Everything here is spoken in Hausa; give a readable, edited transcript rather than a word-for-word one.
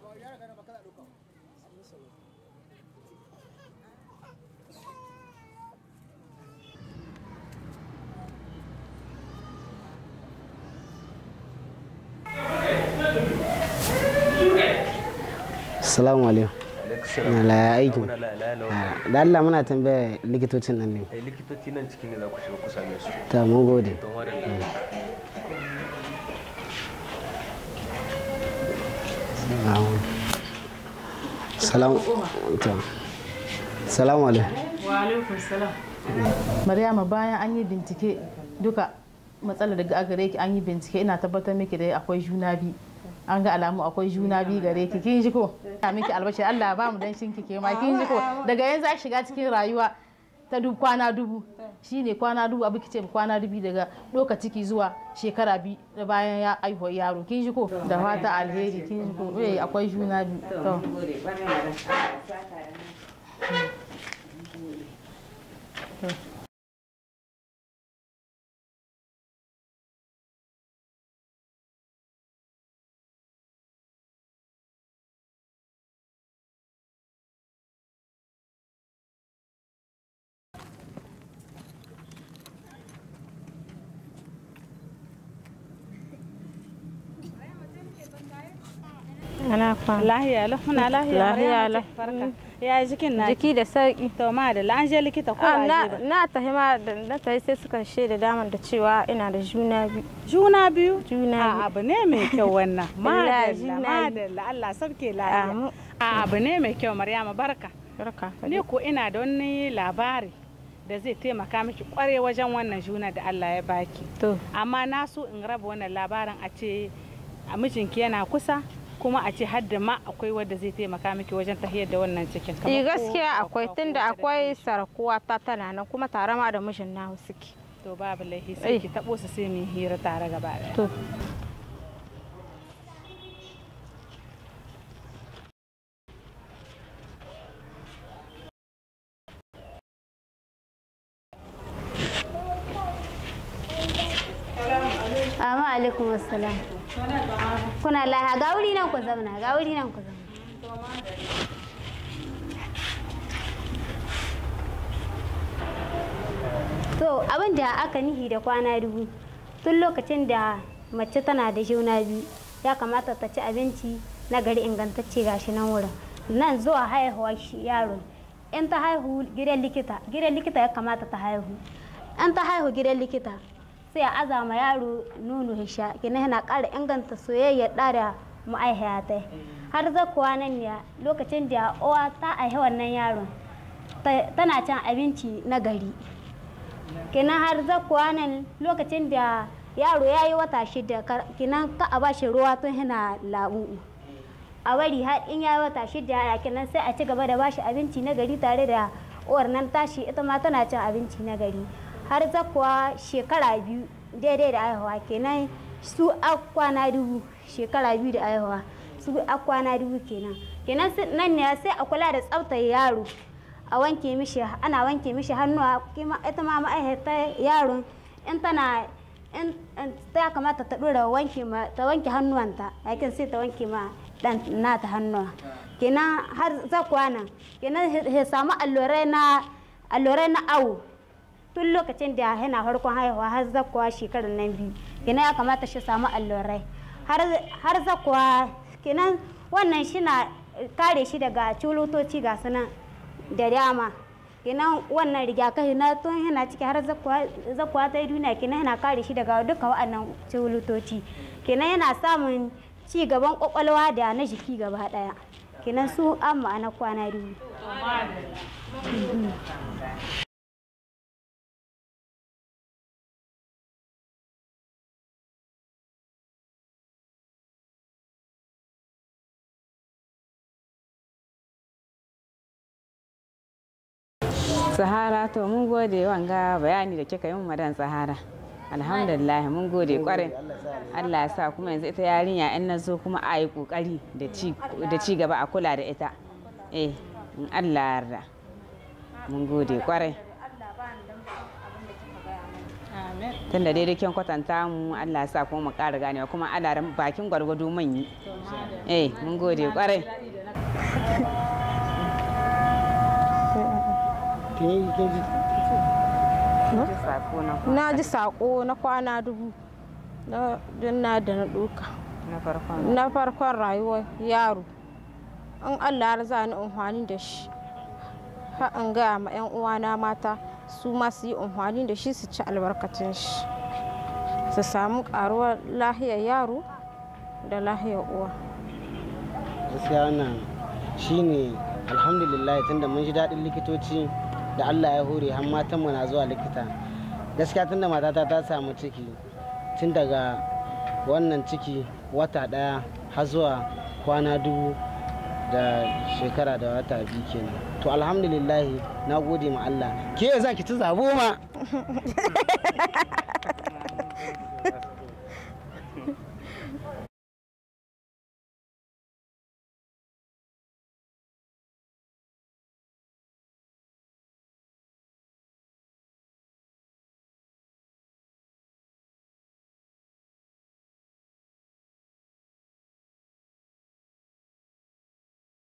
Assalamu alaikum. Na aiki. Da Allah muna tambaya likitocin nan ne. Likitoci nan cikin ne za ku shiga ku same su. Ta mun gode. Salamu alaikum. Wa alaikum salam. Maryama, bayan an yi bincike duka matsalar daga gare ki, an yi bincike, ina tabbatar miki da akwai juna biyu. An ga alamu akwai juna biyu gare ki, kin ji ko? Ya miki albashi, Allah ba mu dan shinki ke ma, kin ji ko? Daga yanzu a shiga cikin rayuwa ta kwana dubu, shine kwana dubu, abu kice kwana dubu daga doka ciki zuwa shekara biyu da bayan ya aihuwa yaro, kin ji ko? Da fata alheri, kin ji ko? Akwai juna biyu. To. Ana kwana. Lahiya lau, muna lahiya lau. Farka. Ya jikin na? Jiki da sauki. To madalla, an je likita ko ba je ba? Na tafi ma da na tafi sai suka shaida daman da cewa ina da juna biyu. Juna biyu? Juna biyu. Abu ne mai kyau wannan. Madalla, Allah sabke lahiya. Abu ne mai kyau Maryama, barka. Barka. Ni ko ina da wani labari da zai taimaka miki kware wajen wannan juna da Allah ya baki. To. Amma na so in raba wannan labarin a ce a mijinki yana kusa. Kuma a ce hadda ma akwai wadda zai taimaka miki wajen tahiyar da wannan cikin. Gaskiya akwai, tunda akwai sarakuwa ta tana nan kuma tare ma da mijin na suke. To babu laifi sai ki tabo su sai mu hira tare gaba daya. To. Amma alaikum assalam. Kuna laha ga wuri nan ku zauna, ga wuri nan ku zauna. To abin da aka nihi da kwana dubu, tun lokacin da mace tana da juna biyu ya kamata ta ci abinci na gari ingantacce gashi nan wurin. Nan zuwa haihuwa yaro, in ta haihu gidan likita ya kamata ta haihu. In ta haihu gidan likita sai a azama yaro nono ya sha, kina yana ƙara inganta soyayya da ma'aihata. Har zakuwa nan ne lokacin da uwa ta aihe wannan yaron tana cin abinci na gari. Kina har zakuwa nan lokacin da yaro ya yi wata 6, kinan ka a bashi ruwa tun yana labu. A bari har in ya yi wata 6 kinan sai a ci gaba da bashi abinci na gari tare da uwar nan tashi ita ma tana cin abinci na gari. Har zakuwa shekara 2 daidai da aihuwa, kenan su a kwana dubu, shekara 2 da aihuwa su a kwana dubu kenan nan ne sai a kula da tsaftar yaro, a wanke mishi, ana wanke mishi hannuwa, ita ma ma'aikata yaron in tana ta kamata ta dora ta wanke hannuwanta, yakin sai ta wanke ma dan nata hannuwa. Kenan har zakuwa nan kenan ya samu allurai na awo tun lokacin da yana farkon haihuwa har zakuwa shekarar nan 2, kenan ya kamata shi samu allurai har zakuwa. Kenan wannan shi na kare shi daga culutoci ga sunan da dama. Kenan wannan rigakafi na tun yana ciki har zakuwa ta yi duniya, kenan yana kare shi daga duka waɗannan culutoci. Kenan yana samun ci gaban kwakwalwa da na jiki gaba ɗaya. Kenan su an ma'ana kwana dubu. Sahara, to mun gode wanga bayani da kika yi mu madan Sahara. Alhamdulillah mun gode kwarai. Allah ya sa kuma yanzu ita yarinya in na zo kuma a yi kokari da ci gaba a kula da ita. In Allah yarda. Mun gode kwarai. tunda dai kin kwatanta mu Allah ya sa kuma mu ƙara ganewa kuma ana da bakin gwargwado mun yi mun gode kwarai. Na ji sako na kwana dubu na da na ɗauka na farkon rayuwar yaro. In Allah ya za ni amfani da shi har in gaya ma 'yan uwana mata su ma su yi amfani da shi su ci albarkacin shi su samu karuwar lahiyar yaro da lahiyar uwa. Gaskiya wannan shine alhamdulillah tunda mun ji daɗin likitoci da Allah ya hore har matan mu na zuwa likita. Gaskiya tunda matata ta samu ciki tun daga wannan ciki wata ɗaya har zuwa kwana dubu da shekara da wata 2 kenan. To alhamdulillah na gode ma Allah. Ke za ki ci zabo ma?